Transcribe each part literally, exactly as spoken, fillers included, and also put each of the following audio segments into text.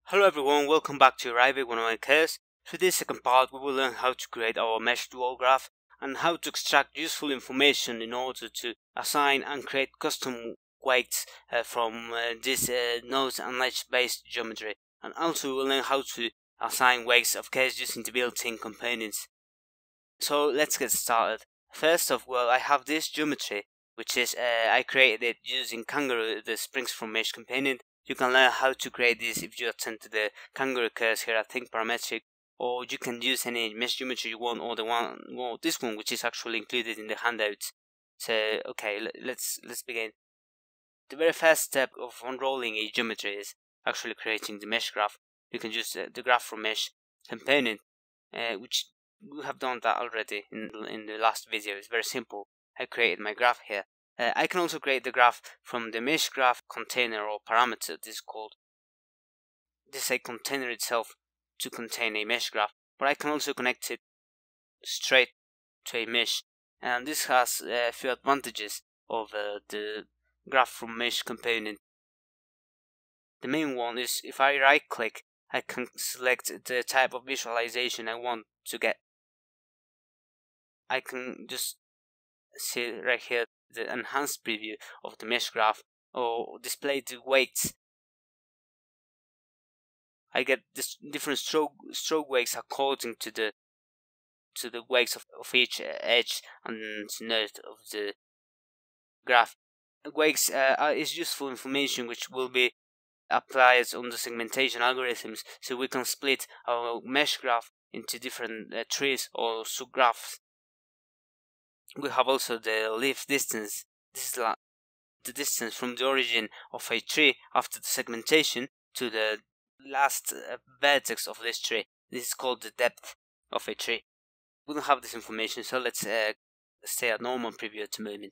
Hello everyone, welcome back to your Ivy one oh one course. For this second part, we will learn how to create our mesh dual graph and how to extract useful information in order to assign and create custom weights uh, from uh, this uh, nodes and ledge based geometry. And also we will learn how to assign weights of case using the built-in components. So let's get started. First of all, I have this geometry, which is uh, I created it using Kangaroo, the Springs from Mesh component. You can learn how to create this if you attend to the Kangaroo course here at ThinkParametric, or you can use any mesh geometry you want, or the one, or this one, which is actually included in the handouts. So okay, let's let's begin. The very first step of unrolling a geometry is actually creating the mesh graph. You can use uh, the graph from mesh component, uh, which we have done that already in in the last video. It's very simple. I created my graph here. Uh, I can also create the graph from the MeshGraph container or parameter. This is called. This is a container itself to contain a mesh graph, but I can also connect it straight to a mesh, and this has a few advantages of uh, the graph from mesh component. The main one is if I right click, I can select the type of visualization I want to get. I can just see right here the enhanced preview of the mesh graph, or display the weights. I get this different stroke stroke weights according to the to the weights of, of each edge and node of the graph. Weights uh, is useful information which will be applied on the segmentation algorithms, so we can split our mesh graph into different uh, trees or subgraphs. We have also the leaf distance. This is la the distance from the origin of a tree after the segmentation to the last uh, vertex of this tree. This is called the depth of a tree. We don't have this information, so let's uh, stay at normal preview at the moment.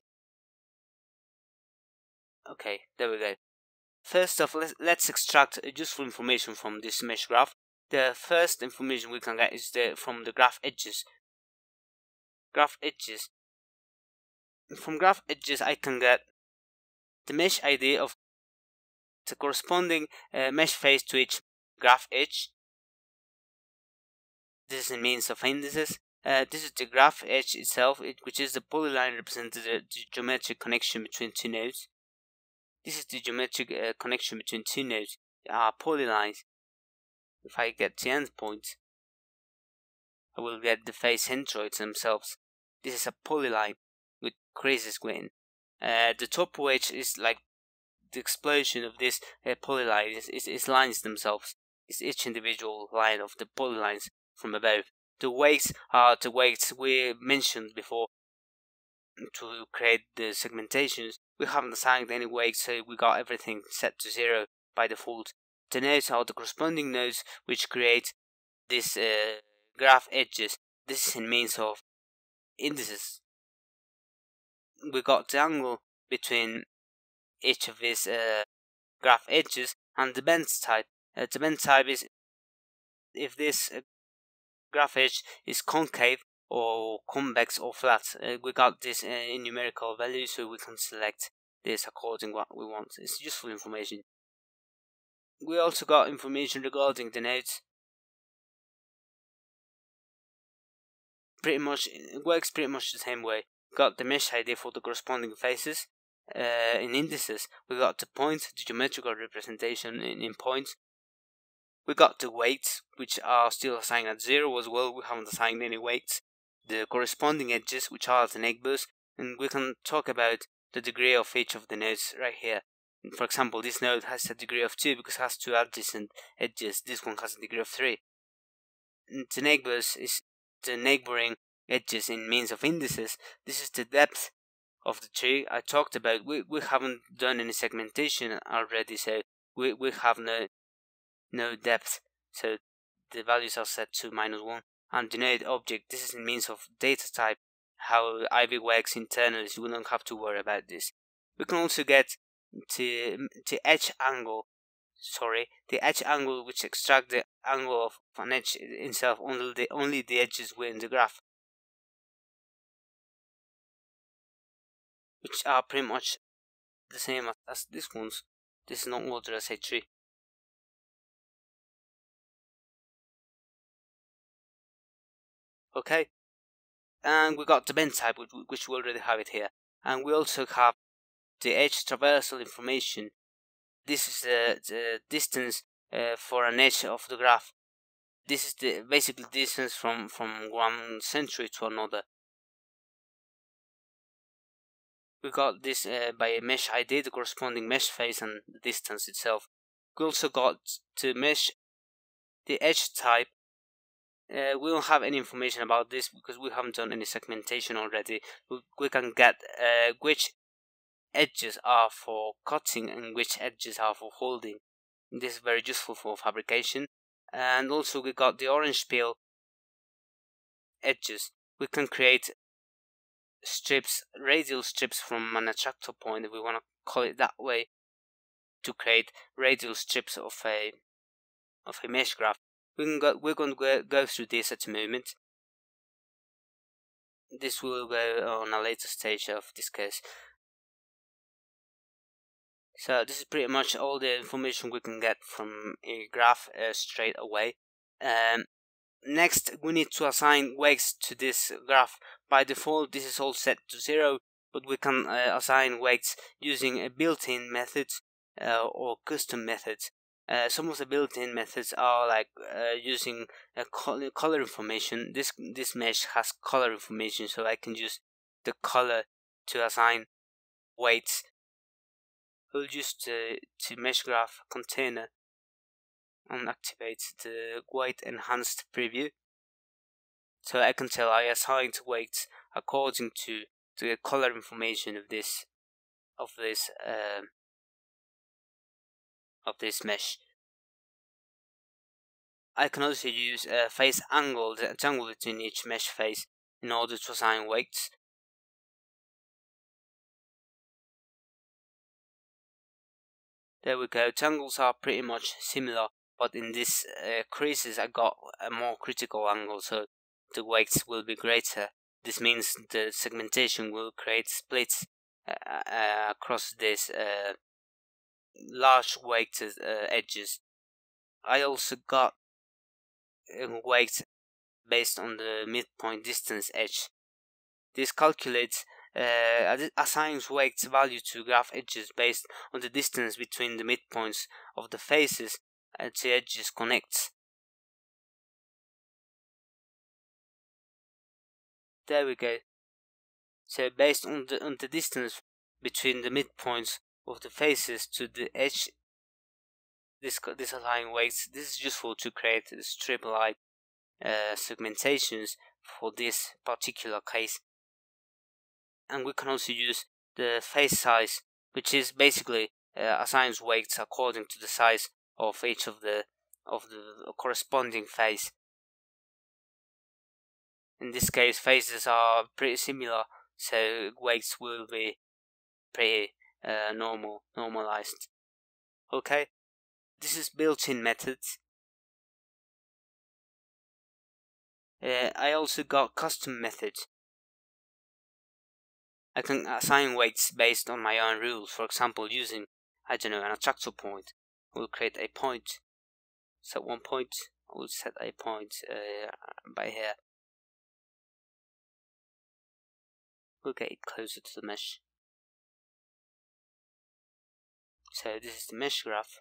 Okay, there we go. First off, let's, let's extract useful information from this mesh graph. The first information we can get is the from the graph edges. Graph edges. From graph edges, I can get the mesh I D of the corresponding uh, mesh face to each graph edge. This is a means of indices. Uh, this is the graph edge itself, it, which is the polyline representing the, the geometric connection between two nodes. This is the geometric uh, connection between two nodes, uh, polylines. If I get the endpoint, I will get the face centroids themselves. This is a polyline with crazy squint. Uh, the top wedge is like the explosion of this uh, polyline is, is, is lines themselves. It's each individual line of the polylines from above. The weights are the weights we mentioned before to create the segmentations. We haven't assigned any weights, so we got everything set to zero by default. The nodes are the corresponding nodes which create these uh, graph edges. This is in means of indices. We got the angle between each of these uh, graph edges and the bend type. Uh, the bend type is if this uh, graph edge is concave or convex or flat. Uh, we got this uh, in numerical value, so we can select this according what we want. It's useful information. We also got information regarding the nodes. Pretty much, it works pretty much the same way. We got the mesh I D for the corresponding faces. Uh, in indices, we got the point, the geometrical representation in, in points. We got the weights, which are still assigned at zero as well. We haven't assigned any weights. The corresponding edges, which are the neighbors, and we can talk about the degree of each of the nodes right here. For example, this node has a degree of two because it has two adjacent edges. This one has a degree of three. And the neighbors is the neighboring edges in means of indices. This is the depth of the tree I talked about. We we haven't done any segmentation already, so we we have no no depth. So the values are set to minus one. And the node object. This is in means of data type. How Ivy works internally, so we don't have to worry about this. We can also get to the edge angle. Sorry, the edge angle which extract the angle of an edge itself. Only the only the edges were in the graph, which are pretty much the same as, as this ones. This is not ordered as a tree. Okay, and we got the bend type, which, which we already have it here, and we also have the edge traversal information. This is the, the distance uh, for an edge of the graph. This is the basically distance from from one century to another. We got this uh, by a mesh I D, the corresponding mesh phase, and the distance itself. We also got to mesh the edge type. Uh, we don't have any information about this because we haven't done any segmentation already. We, we can get uh, which edges are for cutting and which edges are for holding. This is very useful for fabrication. And also we got the orange peel edges. We can create strips, radial strips from an attractor point, if we want to call it that way, to create radial strips of a of a mesh graph. We can go, we're going to go, go through this at the moment. This will go on a later stage of this case. So this is pretty much all the information we can get from a graph uh, straight away. Um, next, we need to assign weights to this graph. By default, this is all set to zero, but we can uh, assign weights using a built-in methods uh, or custom methods. Uh, some of the built-in methods are like uh, using a color, color information. This this mesh has color information, so I can use the color to assign weights. We'll use the to MeshGraph container and activate the weight enhanced preview, so I can tell I assigned weights according to the color information of this of this uh, of this mesh. I can also use a face angle, the angle between each mesh face, in order to assign weights. There we go. Tangles are pretty much similar, but in this uh, creases I got a more critical angle, so the weights will be greater. This means the segmentation will create splits uh, uh, across this uh, large weighted uh, edges. I also got uh, weights based on the midpoint distance edge. This calculates uh, assigns weight value to graph edges based on the distance between the midpoints of the faces and the edges connects. There we go. So based on the on the distance between the midpoints of the faces to the edge, this this assign weights. This is useful to create this triple I uh, segmentations for this particular case. And we can also use the face size, which is basically uh, assigns weights according to the size of each of the of the corresponding face. In this case, faces are pretty similar, so weights will be pretty uh, normal, normalized. Okay, this is built-in methods. Uh, I also got custom methods. I can assign weights based on my own rules. For example, using, I don't know, an attractor point. We'll create a point. Set one point. I will set a point uh, by here. We'll get it closer to the mesh. So this is the mesh graph.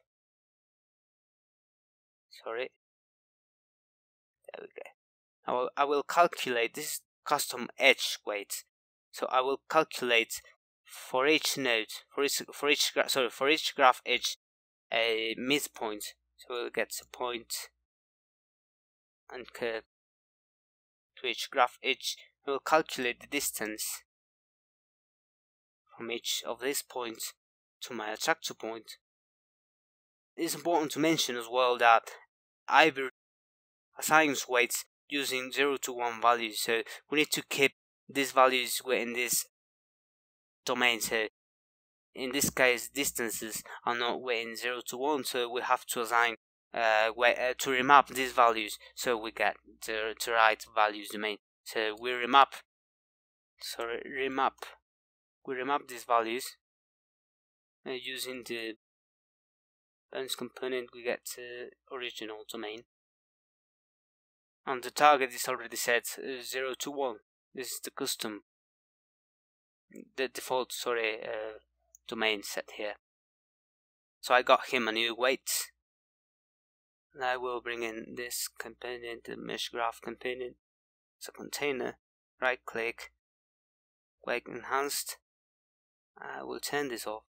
Sorry. There we go. I will, I will calculate this custom edge weight. So I will calculate for each node, for each for each sorry for each graph edge, a midpoint. So we'll get a point and curve to each graph edge. We'll calculate the distance from each of these points to my attractor point. It's important to mention as well that Ivy assigns weights using zero to one values, so we need to keep these values within this domain. So in this case, distances are not within zero to one, so we have to assign uh, uh, to remap these values so we get the, the right values domain. So we remap, sorry, remap, we remap these values uh, using the bounds component. We get the original domain. and the target is already set uh, zero to one. This is the custom, the default, sorry, uh, domain set here. So I got him a new weight, and I will bring in this component, the MeshGraph component, as a container. Right click, weight enhanced. I will turn this off,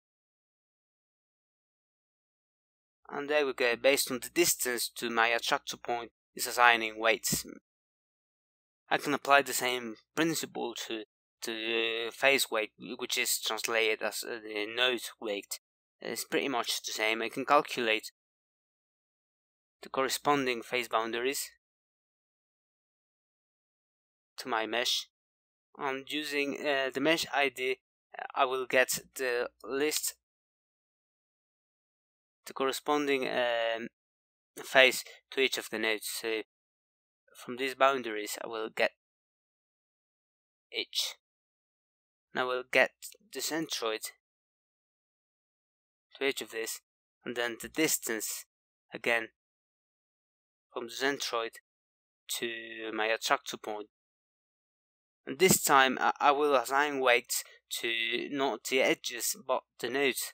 and there we go. Based on the distance to my attractor point, is assigning weights. I can apply the same principle to to face weight, which is translated as uh, the node weight. It's pretty much the same. I can calculate the corresponding face boundaries to my mesh, and using uh, the mesh I D, I will get the list, the corresponding um, face to each of the nodes. So from these boundaries, I will get each. And I will get the centroid to each of this, and then the distance again from the centroid to my attractor point. And this time I, I will assign weights to not the edges but the nodes.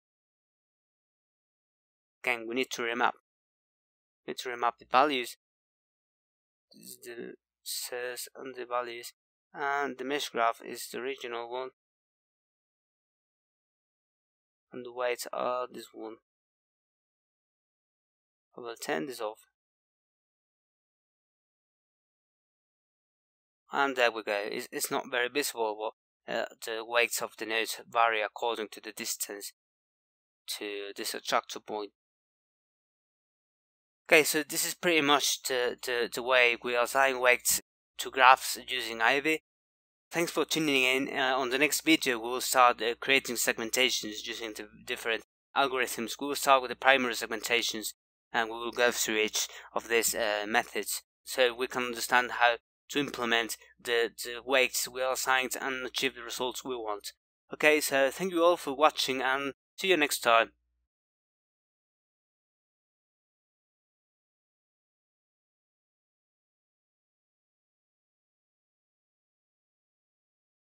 Again, we need to remap. We need to remap the values. This is the source and the values, and the MeshGraph is the original one, and the weights are this one. I will turn this off, and there we go. It's, it's not very visible, but uh, the weights of the nodes vary according to the distance to this attractor point. Okay, so this is pretty much the, the, the way we assign weights to graphs using Ivy. Thanks for tuning in. Uh, on the next video we will start uh, creating segmentations using the different algorithms. We will start with the primary segmentations, and we will go through each of these uh, methods so we can understand how to implement the, the weights we are assigned and achieve the results we want. Okay, so thank you all for watching, and see you next time.